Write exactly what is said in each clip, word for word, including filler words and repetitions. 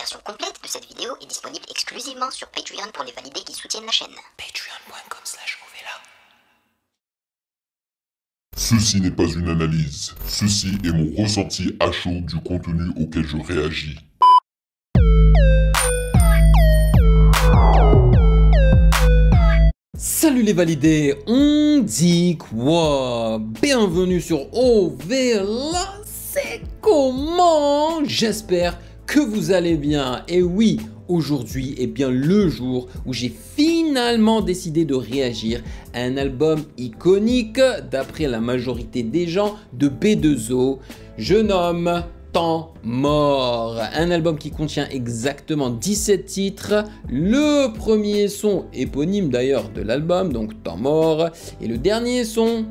version complète de cette vidéo est disponible exclusivement sur Patreon pour les validés qui soutiennent la chaîne. patreon point com slash ovela. Ceci n'est pas une analyse, ceci est mon ressenti à chaud du contenu auquel je réagis. Salut les validés, on dit quoi? Bienvenue sur Ovela, c'est comment? J'espère que vous allez bien. Et oui, aujourd'hui est bien le jour où j'ai finalement décidé de réagir à un album iconique d'après la majorité des gens de B deux O. Je nomme Temps Mort, un album qui contient exactement dix-sept titres. Le premier son éponyme d'ailleurs de l'album, donc Temps Mort, et le dernier son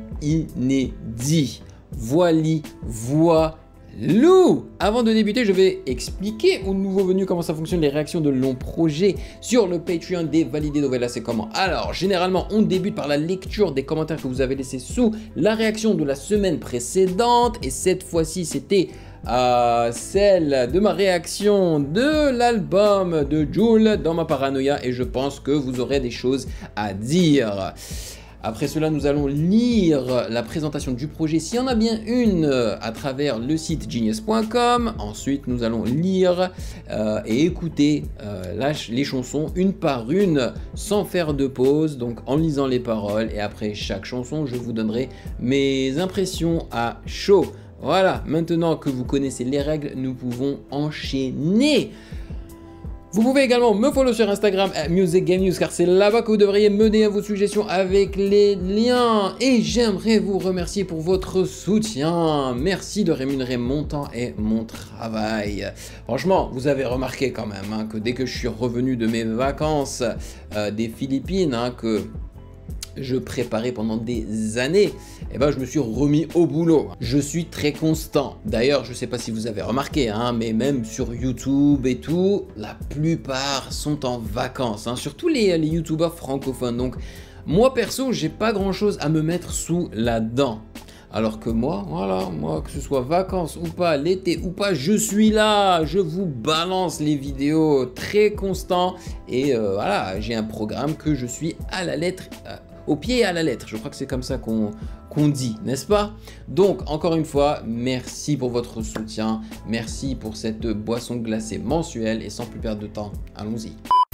inédit. Voili, voilou. Avant de débuter, je vais expliquer aux nouveaux venus comment ça fonctionne les réactions de longs projets sur le Patreon des validés d'Ovela. C'est comment? Alors, généralement, on débute par la lecture des commentaires que vous avez laissés sous la réaction de la semaine précédente, et cette fois-ci, c'était à celle de ma réaction de l'album de Jul dans ma paranoïa, et je pense que vous aurez des choses à dire. Après cela, nous allons lire la présentation du projet, s'il y en a bien une, à travers le site genius point com. Ensuite, nous allons lire euh, et écouter euh, la, les chansons une par une, sans faire de pause, donc en lisant les paroles. Et après chaque chanson, je vous donnerai mes impressions à chaud. Voilà, maintenant que vous connaissez les règles, nous pouvons enchaîner. Vous pouvez également me follow sur Instagram at Music Game News, car c'est là-bas que vous devriez me donner vos suggestions avec les liens. Et j'aimerais vous remercier pour votre soutien. Merci de rémunérer mon temps et mon travail. Franchement, vous avez remarqué quand même hein, que dès que je suis revenu de mes vacances euh, des Philippines, hein, que je préparais pendant des années, et ben je me suis remis au boulot. Je suis très constant. D'ailleurs, je sais pas si vous avez remarqué, hein, mais même sur YouTube et tout, la plupart sont en vacances, hein, surtout les, les youtubeurs francophones. Donc moi perso, j'ai pas grand chose à me mettre sous la dent. Alors que moi, voilà, moi, que ce soit vacances ou pas, l'été ou pas, je suis là, je vous balance les vidéos très constant. Et euh, voilà, j'ai un programme que je suis à la lettre, euh, au pied et à la lettre. Je crois que c'est comme ça qu'on qu'on dit, n'est-ce pas? Donc, encore une fois, merci pour votre soutien. Merci pour cette boisson glacée mensuelle. Et sans plus perdre de temps, allons-y.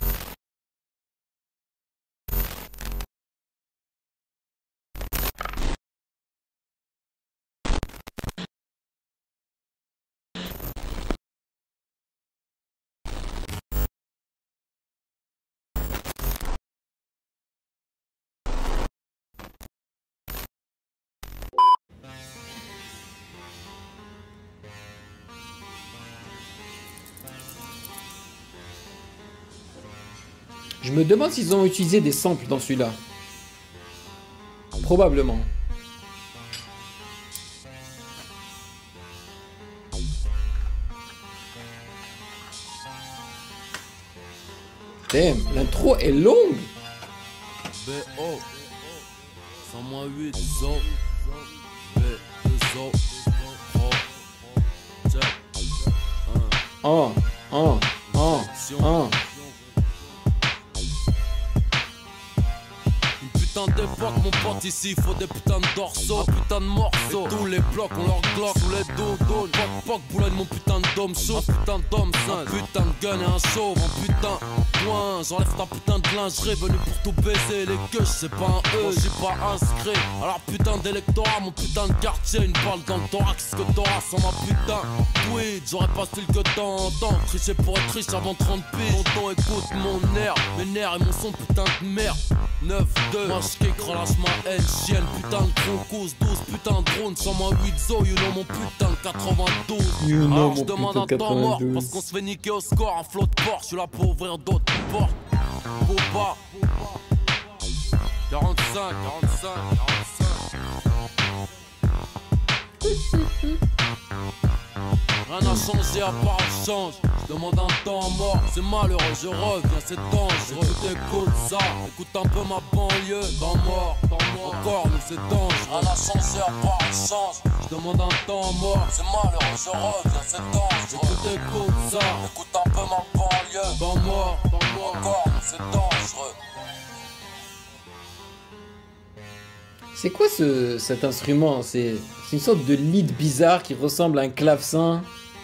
Je me demande s'ils ont utilisé des samples dans celui-là. Probablement. Damn, l'intro est longue. B O cent moins huit Z O B deux O Oh, oh, oh, oh. Putain d'époque, mon pote, ici faut des putains de dorsaux, un putain de morceaux. Et tous les blocs, on leur glock, tous les dodos. Poc poc, boulogne, mon putain de dôme chaud. Un putain d'homme sain, un putain de gun et un chauve. Un putain de point, j'enlève ta putain de lingerie. Venu pour tout baiser, les queues, c'est pas un E, j'suis pas inscrit. Alors putain d'électorat, mon putain de quartier. Une balle dans le thorax, que t'auras sans ma putain tweet. J'aurais pas style que t'entends. Tricher pour être riche avant trente piges. Tonton, écoute mon air, mes nerfs et mon son, putain de merde. neuf deux, moi j'kick, relâche ma haine, chienne, putain de croncous, douze, putain de drone, cent moins huit zo, you know mon putain de quatre-vingt-douze. You know Alors mon j'demande un putain de temps mort, quatre-vingt-douze. parce qu'on se fait niquer au score, un flot de porte, j'suis là pour ouvrir d'autres portes. Boba, quarante-cinq, quarante-cinq, quarante-cinq. Rien n'a changé à part le change. Je demande un temps mort, c'est malheureux, je reviens, c'est dangereux. Écoute, écoute ça, écoute un peu ma banlieue. Temps mort, temps mort, encore nous c'est dangereux. Un ascenseur par essence. Je demande un temps mort, c'est malheureux, je reviens, c'est dangereux. Écoute, écoute ça, écoute un peu ma banlieue. Temps mort, temps mort, encore nous c'est dangereux. C'est quoi ce, cet instrument? C'est une sorte de lead bizarre qui ressemble à un clavecin.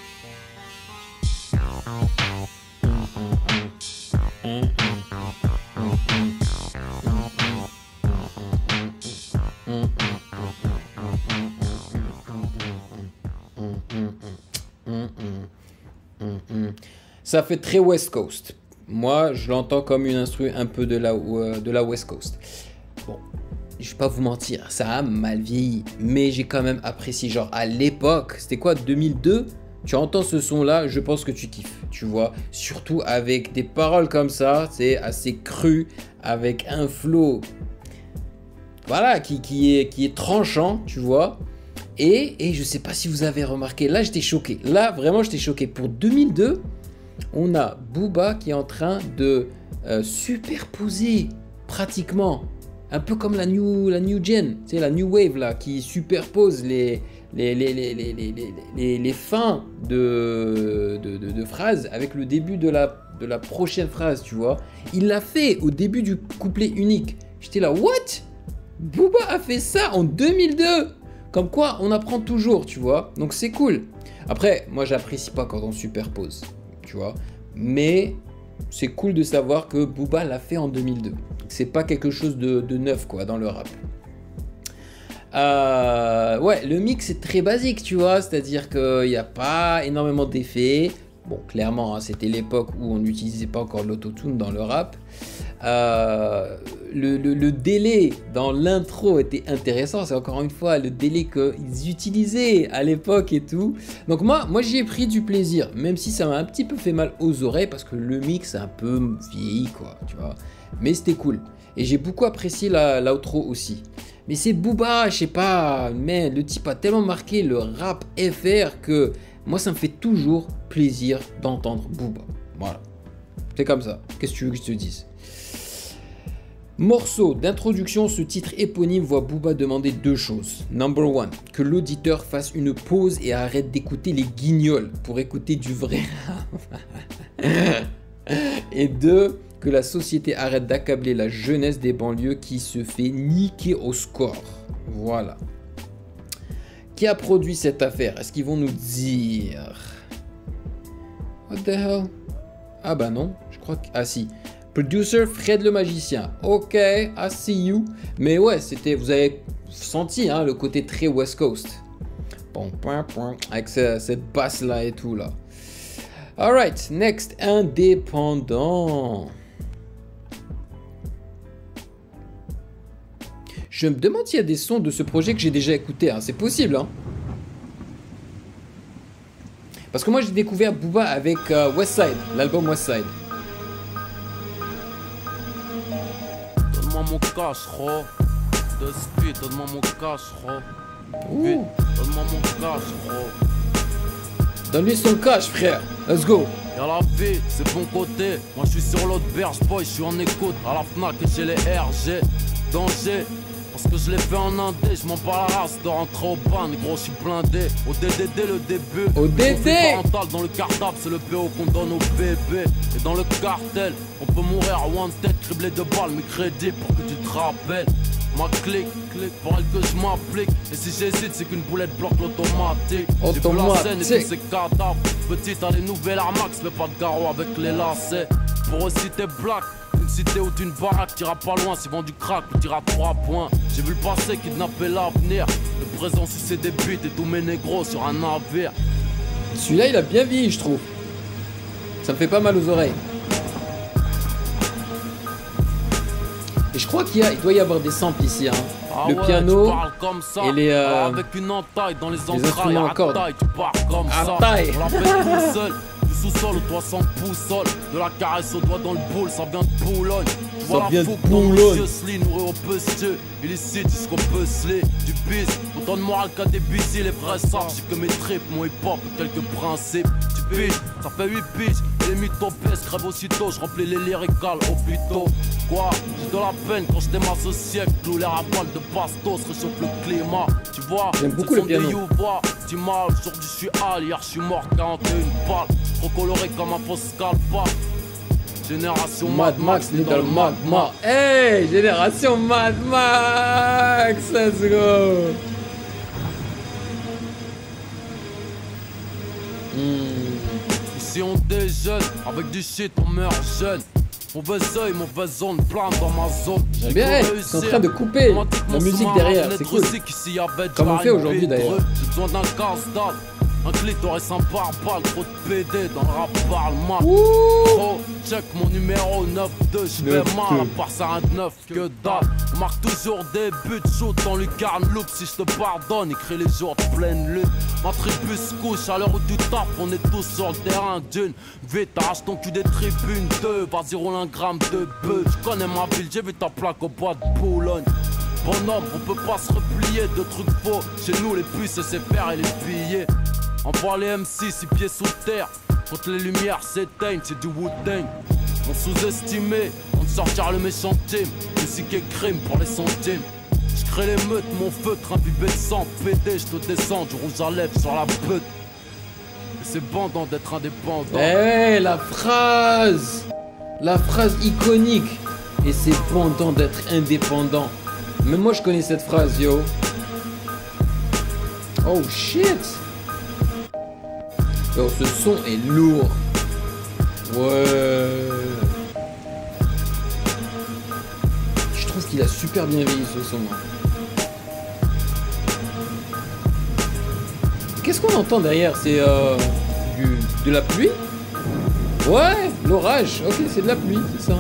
Ça fait très West Coast. Moi, je l'entends comme une instru un peu de la, de la West Coast. Bon. Je vais pas vous mentir, ça a mal vieilli, mais j'ai quand même apprécié. Genre à l'époque, c'était quoi, deux mille deux? Tu entends ce son là, je pense que tu kiffes, tu vois. Surtout avec des paroles comme ça, c'est assez cru, avec un flow, voilà, qui, qui, est, qui est tranchant, tu vois. Et, et je sais pas si vous avez remarqué, là j'étais choqué, là vraiment j'étais choqué. Pour deux mille deux, on a Booba qui est en train de euh, superposer pratiquement. Un peu comme la new, la new gen, tu sais, la new wave là, qui superpose les, les, les, les, les, les, les, les fins de, de, de, de phrases avec le début de la, de la prochaine phrase, tu vois. Il l'a fait au début du couplet unique. J'étais là, what? Booba a fait ça en deux mille deux. Comme quoi, on apprend toujours, tu vois. Donc c'est cool. Après, moi, j'apprécie pas quand on superpose, tu vois. Mais c'est cool de savoir que Booba l'a fait en deux mille deux. C'est pas quelque chose de, de neuf quoi dans le rap. Euh, ouais, le mix est très basique, tu vois, c'est-à-dire qu'il n'y a pas énormément d'effets. Bon, clairement, hein, c'était l'époque où on n'utilisait pas encore l'autotune dans le rap. Euh, le, le, le délai dans l'intro était intéressant, c'est encore une fois le délai qu'ils utilisaient à l'époque et tout. Donc moi, moi j'y ai pris du plaisir, même si ça m'a un petit peu fait mal aux oreilles parce que le mix est un peu vieilli quoi, tu vois. Mais c'était cool. Et j'ai beaucoup apprécié la, l'outro aussi. Mais c'est Booba, je sais pas, mais le type a tellement marqué le rap F R que moi ça me fait toujours plaisir d'entendre Booba. Voilà. C'est comme ça. Qu'est-ce que tu veux que je te dise? Morceau d'introduction, ce titre éponyme voit Booba demander deux choses. Number one, que l'auditeur fasse une pause et arrête d'écouter les guignols pour écouter du vrai rap. Et deux, que la société arrête d'accabler la jeunesse des banlieues qui se fait niquer au score. Voilà. Qui a produit cette affaire? Est-ce qu'ils vont nous dire? What the hell? Ah bah non, je crois que... Ah si. Producer Fred le magicien. Ok, I see you. Mais ouais, c'était... Vous avez senti hein, le côté très West Coast. Bon, point, point, avec cette basse là et tout là. Alright, next, indépendant. Je me demande s'il y a des sons de ce projet que j'ai déjà écouté. Hein. C'est possible. Hein. Parce que moi, j'ai découvert Booba avec euh, Westside, l'album Westside. Donne-moi mon cash, ro. De speed, donne-moi mon cash, ro. Vite, donne-moi mon cash, ro. Donne-lui son cash, frère. Let's go. Y'a la vie, c'est bon côté. Moi, je suis sur l'autre berge, boy, je suis en écoute. À la Fnac et chez les R G. Danger. Parce que je l'ai fait en indé, je m'en bats la race de rentrer au ban, gros je suis blindé. Au D D D le début, au D D parental dans le cartable, c'est le P O qu'on donne au bébé. Et dans le cartel, on peut mourir à one tête, criblé de balles, mes crédits pour que tu te rappelles. Ma clique, clique, pour elle que je m'applique. Et si j'hésite, c'est qu'une boulette bloque l'automatique. J'ai vu la scène et tous ces cadavres. Petite, t'as les nouvelles Air Max, mais pas de garrot avec les lacets. Pour eux, si t'es black, une cité ou d'une baraque, t'iras pas loin, si vend du crack, ou t'iras trois points. J'ai vu le passé kidnapper l'avenir. Le présent, si c'est des buts et tous mes négros sur un navire. Celui-là, il a bien vieilli, je trouve. Ça me fait pas mal aux oreilles. Et je crois qu'il y a, il doit y avoir des samples ici, hein. Ah le ouais, piano comme ça. et les, euh, avec une entaille dans les, les instruments à cordes. Tu parles comme à ça. taille. On l'appelle tout seul. Du sous-sol au toit sans boussole, de la caresse au doigt dans le boule, ça vient de Boulogne. Ça vient de Boulogne. Nourri au pestieux, illicite jusqu'au puzzlé, du bis. Autant de morale qu'à des bicis, les vrais savent. J'ai que mes tripes, mon hip-hop et quelques principes. Tu piges, ça fait huit piges. Et les mythos pèsent, crève aussitôt. Je remplis les lyricales au plus tôt. Quoi, j'ai de la peine quand j'étais m'associais. Clou les rafales de bastos, réchauffe le climat. Tu vois, j'aime beaucoup le piano. Dis mal, aujourd'hui je suis hal, hier je suis mort, quarante et une balles. Trop coloré comme un faux scalpa. Génération Mad Max, né dans le magma. Hey, génération Mad Max, let's go. Mmh. Ici on déjeune, avec du shit on meurt jeune. Mauvais oeil, mauvaise onde, plein dans ma zone. J'aime bien, hey, ils sont en train de couper la musique derrière, c'est cool. Comme on fait aujourd'hui d'ailleurs. J'ai besoin d'un casse-dalle. Un clitoris, un barbare, trop de P D dans le rap parle mal. Oh, check mon numéro neuf deux, j'fais mal à part ça un neuf que dalle. On marque toujours des buts chauds dans lucarne look. Si je te pardonne, écris les jours de pleine lune. Ma tribu se couche à l'heure où tu tapes, on est tous sur le terrain d'une. Vite, arrache ton cul des tribunes deux. Vas-y, roule un gramme de bœuf. Je connais ma ville, j'ai vu ta plaque au bois de Boulogne. Bonhomme, on peut pas se replier de trucs faux. Chez nous, les puces, c'est faire et les billets. Envoie les M six, six pieds sous terre. Quand les lumières s'éteignent, c'est du Wu-Tang. On sous-estimé, on sortira le méchant team. Musique et crime pour les centimes. J'crée les meutes, mon feutre imbibé de sang. P D, j'te descends, du rouge à lèvres sur la pute. Et c'est bandant d'être indépendant. Eh hey, la phrase, la phrase iconique. Et c'est bandant d'être indépendant. Mais moi je connais cette phrase, yo. Oh shit. Yo, ce son est lourd. Ouais. Je trouve qu'il a super bien vieilli ce son. Qu'est-ce qu'on entend derrière? C'est euh, du, de la pluie? Ouais, l'orage. Ok, c'est de la pluie, c'est ça.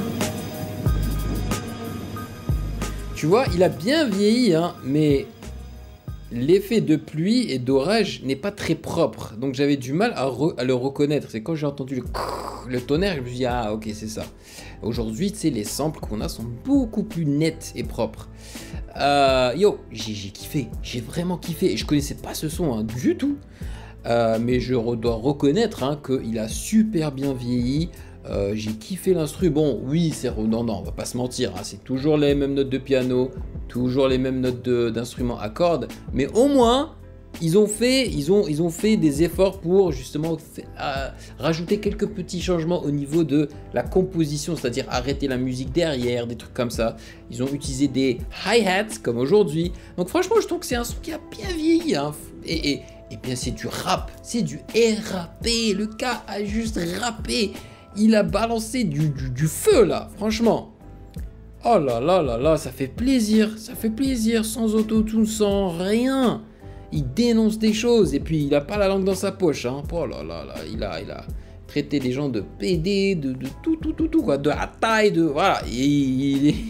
Tu vois, il a bien vieilli, hein, mais l'effet de pluie et d'orage n'est pas très propre. Donc j'avais du mal à, re, à le reconnaître. C'est quand j'ai entendu le, le tonnerre, je me suis dit, ah ok, c'est ça. Aujourd'hui, tu sais, les samples qu'on a sont beaucoup plus nets et propres. Euh, yo, j'ai kiffé. J'ai vraiment kiffé. Et je connaissais pas ce son hein, du tout. Euh, mais je re, dois reconnaître hein, qu'il a super bien vieilli. Euh, j'ai kiffé l'instru. Bon, oui, c'est redondant, on va pas se mentir. Hein, c'est toujours les mêmes notes de piano, toujours les mêmes notes d'instruments à cordes. Mais au moins, ils ont fait, ils ont, ils ont fait des efforts pour justement fait, euh, rajouter quelques petits changements au niveau de la composition, c'est-à-dire arrêter la musique derrière, des trucs comme ça. Ils ont utilisé des hi-hats comme aujourd'hui. Donc franchement, je trouve que c'est un son qui a bien vieilli. Hein. Et, et, et bien, c'est du rap, c'est du R P. Le gars a juste rappé. Il a balancé du, du, du feu là, franchement. Oh là là là là, ça fait plaisir, ça fait plaisir, sans autotune, sans rien. Il dénonce des choses et puis il a pas la langue dans sa poche. Hein. Oh là là là, il a, il a traité des gens de P D, de, de tout, tout, tout, tout, quoi, de la taille, de... Voilà. Il, il...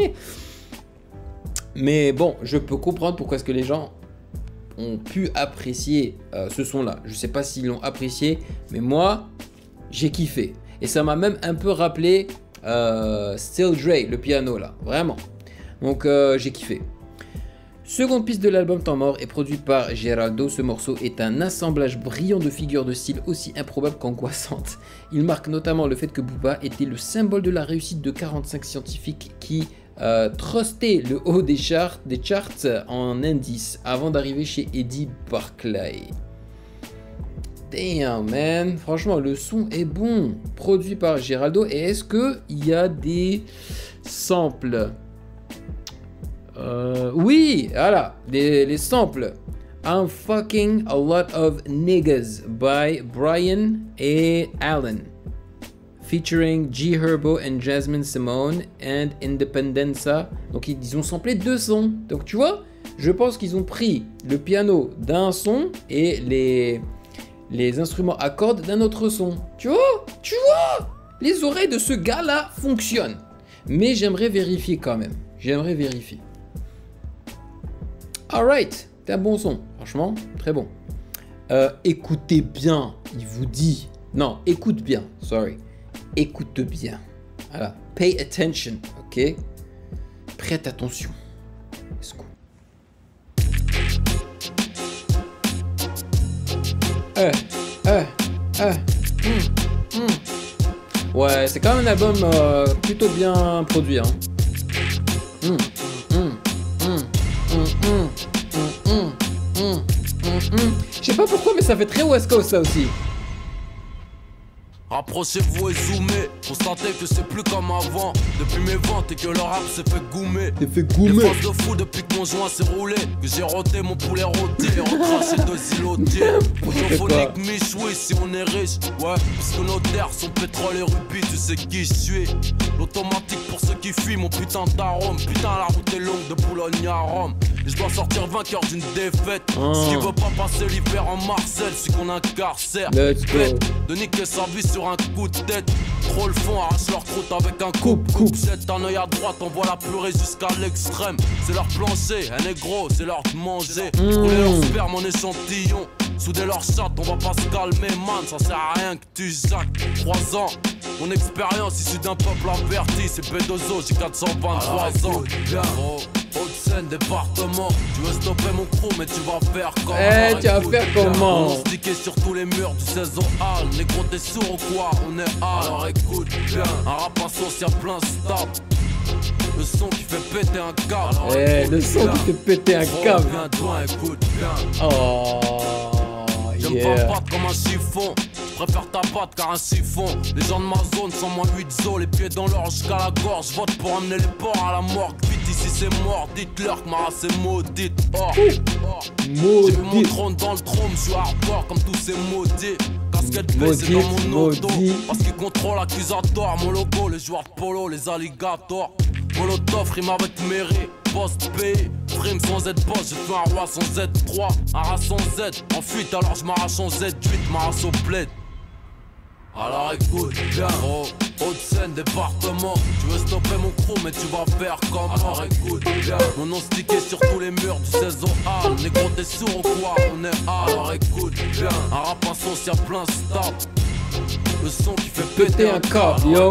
Mais bon, je peux comprendre pourquoi est-ce que les gens ont pu apprécier euh, ce son-là. Je sais pas s'ils l'ont apprécié, mais moi, j'ai kiffé. Et ça m'a même un peu rappelé euh, Still Dre, le piano là, vraiment. Donc euh, j'ai kiffé. Seconde piste de l'album Temps Mort est produit par Geraldo. Ce morceau est un assemblage brillant de figures de style aussi improbables qu'angoissantes. Il marque notamment le fait que Booba était le symbole de la réussite de quarante-cinq scientifiques qui euh, trustaient le haut des charts, des charts en indice avant d'arriver chez Eddie Barclay. Damn man, franchement le son est bon, produit par Geraldo. Et est-ce que il y a des samples? euh, Oui, voilà, les, les samples. I'm fucking a lot of niggas by Brian et Allen, featuring G Herbo and Jasmine Simone and Independenza. Donc ils ont samplé deux sons. Donc tu vois, je pense qu'ils ont pris le piano d'un son et les les instruments à cordes d'un autre son. Tu vois, tu vois, les oreilles de ce gars-là fonctionnent. Mais j'aimerais vérifier quand même. J'aimerais vérifier. Alright, c'est un bon son. Franchement, très bon. Euh, écoutez bien, il vous dit Non, écoute bien. Sorry. Écoute bien. Voilà. Pay attention, ok? Prête attention. Let's go. Euh, euh, euh. Mm, mm. Ouais, c'est quand même un album euh, plutôt bien produit. Hein. Mm, mm, mm, mm, mm, mm, mm, mm, mm. Je sais pas pourquoi, mais ça fait très West Coast ça aussi. Rapprochez-vous et zoomez, constatez que c'est plus comme avant. Depuis mes ventes et que le rap s'est fait goumer. C'est fait goumer. Des phases de fou depuis que mon joint s'est roulé. Que j'ai roté mon poulet rôti et recraché deux îlotiers. Monophonique michoui si on est riche. Ouais, puisque nos terres sont pétrole et rubis, tu sais qui je suis. L'automatique pour ceux qui fuient mon putain d'arôme. Putain la route est longue de Boulogne à Rome. Et je dois sortir vainqueur d'une défaite. Oh. Ce qui veut pas passer l'hiver en Marseille, c'est qu'on incarcère. Let's go. De niquer sa vie sur un coup de tête. Trop le fond, arrache leur croûte avec un coupe, coupe. Jette un œil à droite, on voit la purée jusqu'à l'extrême. C'est leur plancher, un négro, c'est leur de manger. Mmh. Rouler leur sperme en échantillon. Souder leur chatte, on va pas se calmer, man. Ça sert à rien que tu jacques. Trois ans, mon expérience issue d'un peuple averti. C'est B deux O, j'ai quatre cent vingt-trois ans. Oh, Haute-Seine, département. Tu veux stopper mon crew, mais tu vas faire comment? Eh, tu vas faire comment? On se stické sur tous les murs du saison hall. Négro, t'es sourd ou quoi? On est hall. Alors écoute bien, un rap à sauce, y'a plein stop. Le son qui fait péter un câble. Eh, le son qui fait péter un câble. Viens toi, écoute bien. Oh, J'aime yeah. pas battre comme un chiffon. Je préfère ta batte car un siphon. Les gens de ma zone sont moins huit zo. Les pieds dans l'or jusqu'à la gorge. Vote pour amener les porcs à la morgue. Vite ici c'est mort. Dites-leur que ma race est maudite. Oh, oh. J'ai mis mon trône dans le trône. Je suis hardcore comme tous ces maudits. Casquette B c'est dans mon auto. Parce qu'ils contrôlent l'accusatoire. Mon logo, les joueurs de polo, les alligators. Molotov rime avec mairie. Post pays, frime sans Z post, je fais un roi sans Z trois, un rat sans Z, en fuite alors je m'arrache en Z huit, ma race au bled. Alors écoute bien, oh, Haute-Seine, département. Tu veux stopper mon crew mais tu vas faire comment? Alors écoute bien, mon nom stické sur tous les murs du saison hall. Négro t'es sourd ou quoi? On est hall. Alors écoute bien, un rap à sauce y'a plein stop. Le son qui fait péter un câble, yo.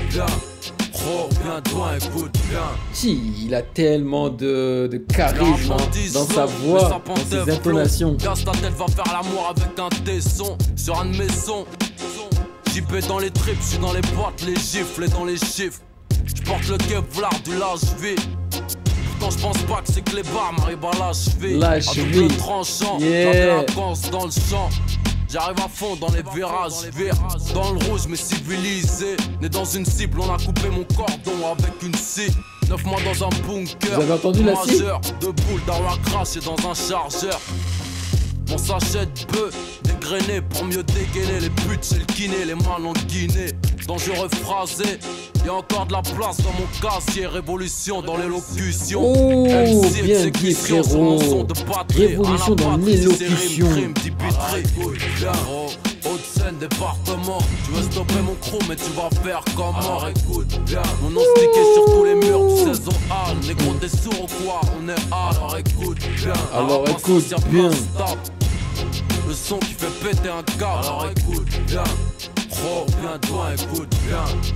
Oh, viens toi, écoute bien. Si, il a tellement de, de charisme hein, dans sa voix, dans ses intonations. Casse ta tête, va faire l'amour avec un tesson sur un de mes sons. J P dans les trips, j'suis dans les boîtes, les gifles et dans les chiffres. J'porte le Kevlar du lâche-vie. Pourtant j'pense pas que c'est que les bars m'arrivent à la cheville. La à cheville. double tranchant, Yeah. la délinquance dans le champ. J'arrive à fond dans les virages, vire dans le rouge mais civilisé. Né dans une cible, on a coupé mon cordon avec une scie. Neuf mois dans un bunker. Vous avez entendu la scie? Deux boules d'arrois crash et dans un chargeur. Mon sachet de bœuf dégrainé pour mieux dégainer. Les putes c'est le kiné, les mains en Guinée. Dangereux phrasé, y'a encore de la place dans mon casier. Révolution dans l'élocution. Oh, M C, bien dit exécution sur mon son frérot. de batterie. Révolution À la dans batterie, c'est l'élocution. rime, crime, dipiterie. Oh, Haute-Seine, département. Tu veux stopper mon crew mais tu vas faire comment? Alors écoute bien, mon nom stické sur tous les murs du saison hall. Négro t'es sourd ou quoi? On est hall. Alors écoute bien, Alors un rap à écoute sauce, y'a bien. plein stop. Le son qui fait péter un câble. Alors écoute bien. Oh, viens toi, écoute bien.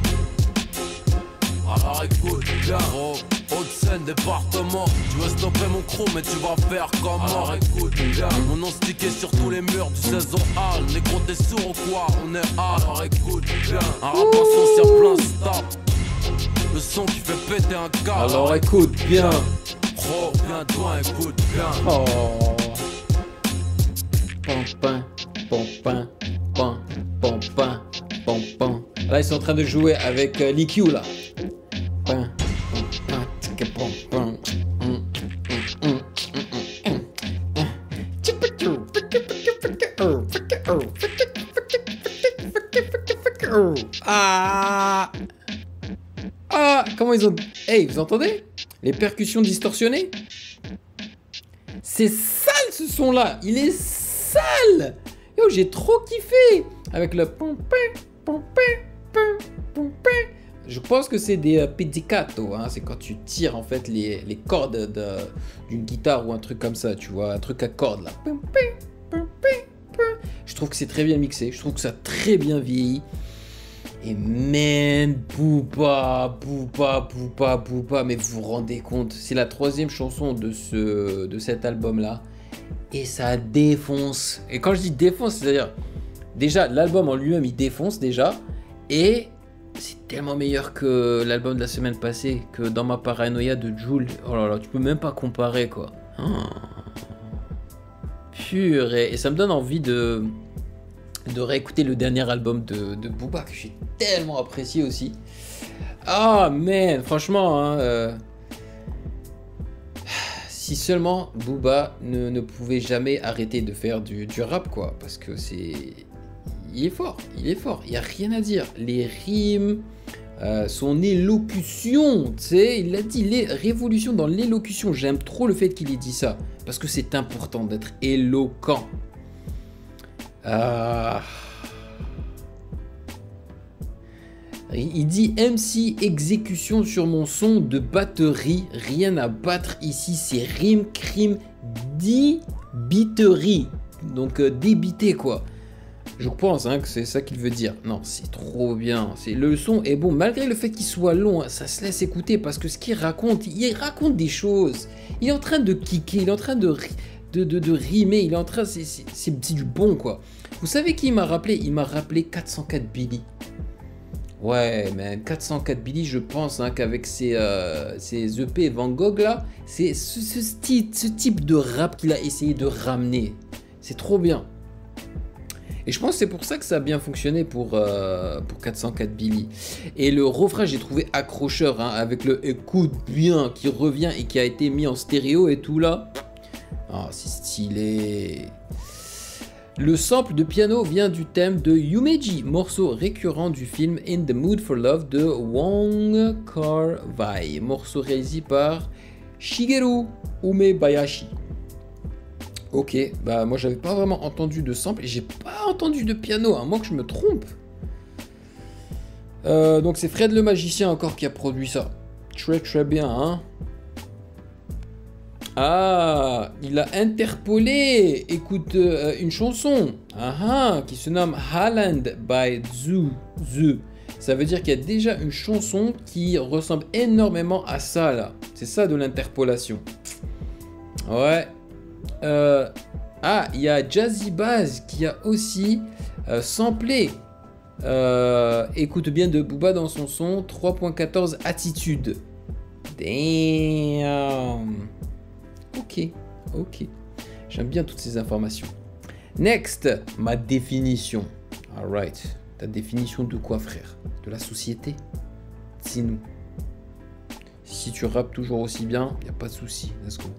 Alors écoute bien. Oh, Haute-Seine, département. Tu veux stopper mon crew mais tu vas faire comment? Alors écoute bien. Mon nom stické sur tous les murs du saison hall. Négro t'es sourd ou quoi? On est hall. Alors écoute bien. Un rap à sauce, y'a plein stop. Le son qui fait péter un câble. Alors écoute bien. Oh, viens toi, écoute bien. Oh. Pampin, pampin, pam, pampin, pampin. Là, ils sont en train de jouer avec euh, l'E Q là. Pam, pampin, tica, pampin. Hum, hum, hum, hum, hum. Ah. Ah, comment ils ont... Hey, vous entendez? Les percussions distorsionnées? C'est sale ce son là. Il est sale. Yo, j'ai trop kiffé. Avec le pompé, pompé, pompé. Je pense que c'est des euh, pizzicato, hein. C'est quand tu tires en fait les, les cordes d'une guitare ou un truc comme ça, tu vois, un truc à cordes là. Pompé, pompé, pompé. Je Je trouve que c'est très bien mixé. Je trouve que ça a très bien vieilli. Et man, Booba, Booba, Booba, Booba. Mais vous vous rendez compte, c'est la troisième chanson de, ce, de cet album-là. Et ça défonce. Et quand je dis défonce, c'est-à-dire... Déjà, l'album en lui-même, il défonce déjà. Et c'est tellement meilleur que l'album de la semaine passée, que Dans ma paranoïa de Jul. Oh là là, tu peux même pas comparer, quoi. Oh. Purée. Et ça me donne envie de, de réécouter le dernier album de, de Booba, que j'ai tellement apprécié aussi. Ah, man, franchement, hein, euh... si seulement Booba ne, ne pouvait jamais arrêter de faire du, du rap, quoi. Parce que c'est... Il est fort, il est fort, il n'y a rien à dire. Les rimes, euh, son élocution, tu sais, il a dit, les révolutions dans l'élocution. J'aime trop le fait qu'il ait dit ça, parce que c'est important d'être éloquent. Euh... Il dit M C exécution sur mon son de batterie, rien à battre ici, c'est rime, crime, débiterie. Donc euh, débiter quoi. Je pense hein, que c'est ça qu'il veut dire. Non, c'est trop bien. Le son est bon, malgré le fait qu'il soit long, hein, ça se laisse écouter parce que ce qu'il raconte, il raconte des choses. Il est en train de kicker, il est en train de, de, de, de rimer, il est en train, c'est du bon quoi. Vous savez qui il m'a rappelé? Il m'a rappelé quatre cent quatre Billy. Ouais, man, quatre cent quatre Billy, je pense hein, qu'avec ses, euh, ses E P Van Gogh là, c'est ce, ce, ce type de rap qu'il a essayé de ramener. C'est trop bien. Et je pense que c'est pour ça que ça a bien fonctionné pour, euh, pour quatre cent quatre Billy. Et le refrain, j'ai trouvé accrocheur, hein, avec le écoute bien qui revient et qui a été mis en stéréo et tout là. Ah, c'est stylé. Le sample de piano vient du thème de Yumeji, morceau récurrent du film In the Mood for Love de Wong Kar-wai, morceau réalisé par Shigeru Umebayashi. Ok, bah moi j'avais pas vraiment entendu de sample et j'ai pas entendu de piano, à moins que je me trompe. Euh, donc c'est Fred le magicien encore qui a produit ça. Très très bien, hein. Ah, il a interpolé, écoute, euh, une chanson ah, ah, qui se nomme Haaland by Zhu Zhu. Ça veut dire qu'il y a déjà une chanson qui ressemble énormément à ça là. C'est ça de l'interpolation. Ouais. Euh, ah, il y a Jazzy Bass qui a aussi euh, samplé. Euh, écoute bien de Booba dans son son trois point quatorze Attitude. Damn. Ok, ok. J'aime bien toutes ces informations. Next, ma définition. Alright. Ta définition de quoi, frère? De la société? Dis-nous. Si tu rappes toujours aussi bien, y a pas de souci. Let's go.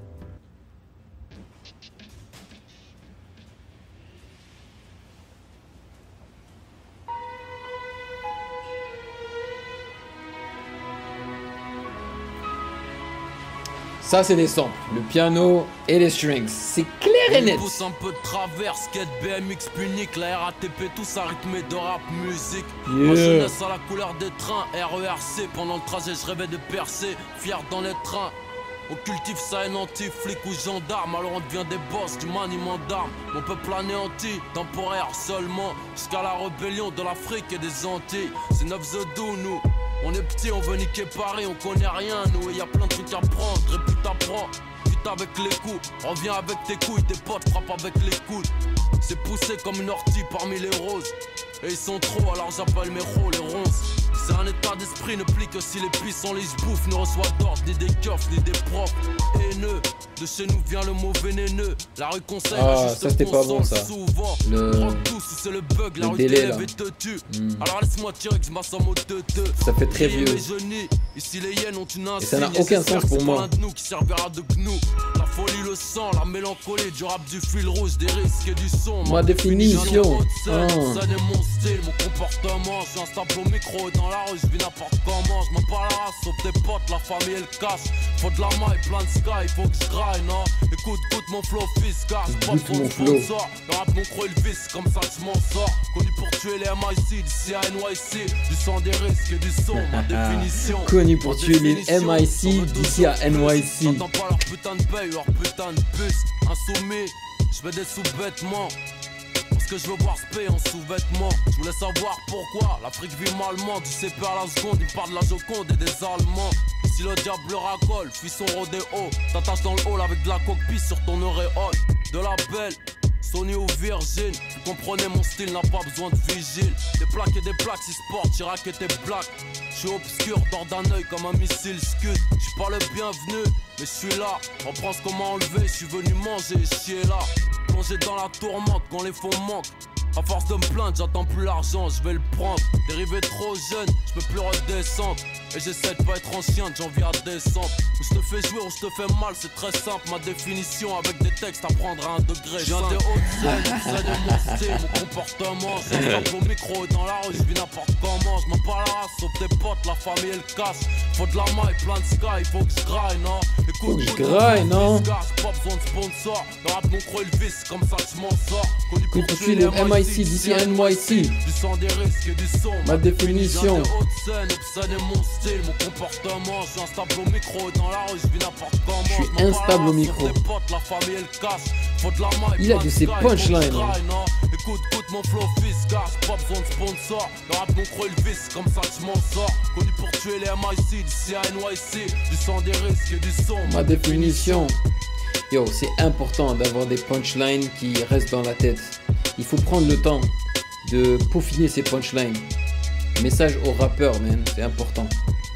Ça, c'est des samples, le piano et les strings. C'est clair et net. Pousse un peu de travers, skate, B M X, punique, la R A T P, tout ça rythmé de rap musique. Yeah. Ma jeunesse à la couleur des trains, R E R C. Pendant le trajet, je rêvais de percer, fier dans les trains. On cultive ça et nanti, flic ou gendarme. Alors on devient des boss du maniement d'armes. Mon peuple anéanti, temporaire seulement. Jusqu'à la rébellion de l'Afrique et des Antilles. C'est neuf the do, nous. On est petits, on veut niquer Paris, on connaît rien nous. Et y a plein de trucs à prendre, répute à prendre. Vite avec les coups, reviens avec tes couilles. Tes potes frappent avec les coudes. C'est poussé comme une ortie parmi les roses. Et ils sont trop, alors j'appelle mes rôles les ronces. C'est un état d'esprit, ne plie que si les puissants les bouffent. Ne reçoit d'ordre, ni des keufs, ni des profs. Haineux, de chez nous vient le mot vénéneux. La rue conseille, ah, juste ça c'était pas bon ça. Souvent. Le, tout, si c'est le bug, la le rue délai là. Et te tue. Mm. Alors laisse-moi tirer que je m'assomme au deux deux. Ça fait très vieux. Ici les hyènes ont une insigne. Et ça n'a aucun sens pour moi. Un de nous qui servira de gnou. La folie, le sang, la mélancolie, du rap, du fil rouge, des risques et du son. Ma définition. Ça n'est mon style, mon comportement. Je suis instable au micro et dans la rue, je vis n'importe comment. Je m'en parle à la race, sauf tes potes, la famille et le cash. Faut de la maille, plein de sky, faut que je graille, non. Écoute, écoute mon flow fiscal. Écoute mon flow. Le rap, mon creux, le vice, comme ça je m'en sors. Connu pour tuer les M I C, d'ici à N Y C. Du sang, des risques et du son, ma définition. Connu pour tuer les M I C, d'ici à N Y C. J'entends pas leur putain de paye, leur putain de puce. Insoumis, je fais des sous-bêtements. On ce que je veux voir se payer en sous-vêtements. Je voulais savoir pourquoi l'Afrique vit malement. Du C P à la seconde, il parle de la Joconde et des Allemands. Si le diable racole, fuis son rodéo. T'attaches dans le hall avec de la coquille sur ton auréole. De la belle, Sony ou Virgin. Vous comprenez mon style, n'a pas besoin de vigile. Des plaques et des plaques, si sport, Chirac et tes blagues. J'suis obscur, dors d'un œil comme un missile scud. J'suis pas le bienvenu, mais j'suis là. On prend ce qu'on m'a enlevé, j'suis venu manger et chier là. Plongé dans la tourmente quand les fonds manquent. À force de me plaindre, j'attends plus l'argent, je vais le prendre. Dérivé trop jeune, je peux plus redescendre. Et j'essaie de pas être en chien de janvier à décembre. Où je te fais jouer ou je te fais mal, c'est très simple. Ma définition avec des textes à prendre à un degré. Je viens des hautes scènes, ça de mon style, mon comportement. J'ai un au micro et dans la rue, je vis n'importe comment. Je m'en parle à la race, sauf tes potes, la famille et le cash. Faut de la maille, plein de sky, faut que je graille, non. Faut que je graille, non. Pas besoin de sponsor. Le rap mon croix, il vise, comme ça que je m'en sors. Connu pour tuer les M I C, d'ici N Y C. Du sang, des risques et du son. Ma définition. Mon style, mon comportement, je suis instable au micro dans la rue, je vis n'importe comment. Je suis instable au micro. Il a de ses punchlines. Écoute, écoute mon flow fils, car j'ai pas besoin de sponsor. Le rap mon croix il vise, comme ça que je m'en sors. Connu pour tuer les M I C, d'ici à N Y C. Du sang, des risques et du son. Ma définition. Yo, c'est important d'avoir des punchlines qui restent dans la tête. Il faut prendre le temps de peaufiner ces punchlines. Message aux rappeurs, man, c'est important.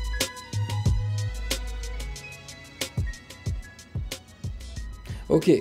Ok,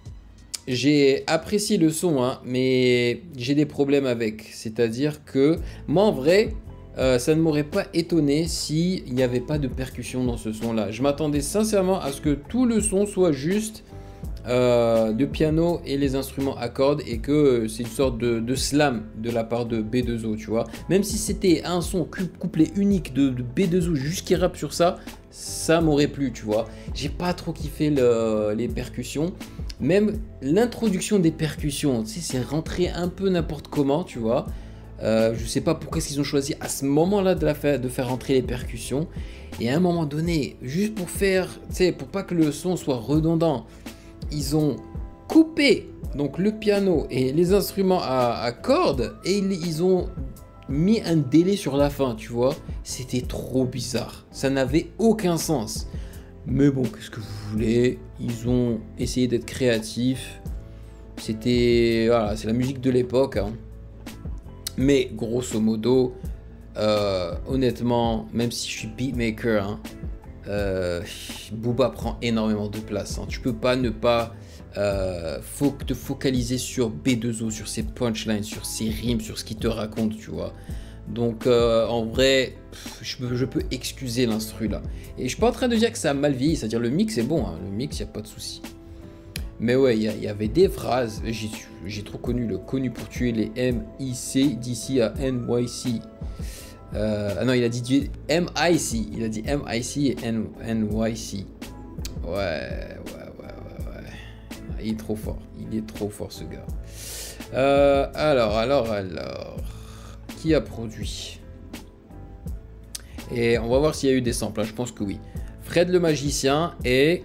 j'ai apprécié le son, hein, mais j'ai des problèmes avec. C'est-à-dire que moi, en vrai, euh, ça ne m'aurait pas étonné s'il n'y avait pas de percussion dans ce son-là. Je m'attendais sincèrement à ce que tout le son soit juste euh, de piano et les instruments à cordes et que euh, c'est une sorte de, de slam de la part de B deux O, tu vois. Même si c'était un son couplet unique de, de B deux O juste qui rappe sur ça, ça m'aurait plu, tu vois. J'ai pas trop kiffé le, les percussions. Même l'introduction des percussions, tu sais, c'est rentré un peu n'importe comment, tu vois. Euh, je sais pas pourquoi ils ont choisi à ce moment-là de, la faire, de faire rentrer les percussions. Et à un moment donné, juste pour faire, tu sais, pour pas que le son soit redondant, ils ont coupé donc le piano et les instruments à, à cordes et ils, ils ont mis un délai sur la fin, tu vois. C'était trop bizarre. Ça n'avait aucun sens. Mais bon, qu'est-ce que vous voulez? Ils ont essayé d'être créatifs. C'était... Voilà, c'est la musique de l'époque. Hein. Mais grosso modo, euh, honnêtement, même si je suis beatmaker, hein, euh, Booba prend énormément de place. Hein. Tu peux pas ne pas euh, faut te focaliser sur B deux O, sur ses punchlines, sur ses rimes, sur ce qu'il te raconte, tu vois. Donc euh, en vrai, pff, je, peux, je peux excuser l'instru là. Et je suis pas en train de dire que ça a mal vieilli, c'est-à-dire le mix est bon, hein. Le mix, il n'y a pas de souci. Mais ouais, il y, y avait des phrases, j'ai trop connu le connu pour tuer les M I C d'ici à N Y C. Euh, ah non, il a dit M I C, il a dit M I C et N Y C. Ouais, ouais, ouais, ouais, ouais. Il est trop fort, il est trop fort ce gars. Euh, alors, alors, alors... Qui a produit? Et on va voir s'il y a eu des samples, hein. Je pense que oui. Fred le magicien et...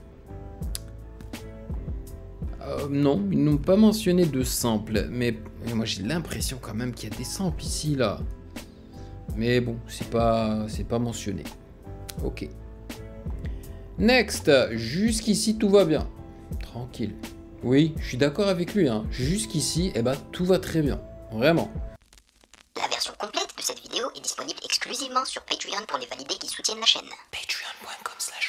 Euh, non, ils n'ont pas mentionné de samples, mais, mais moi j'ai l'impression quand même qu'il y a des samples ici, là. Mais bon, c'est pas, c'est pas mentionné. Ok. Next, jusqu'ici tout va bien. Tranquille. Oui, je suis d'accord avec lui, hein. Jusqu'ici, eh ben, tout va très bien. Vraiment. La version complète de cette vidéo est disponible exclusivement sur Patreon pour les validés qui soutiennent la chaîne. patreon point com slash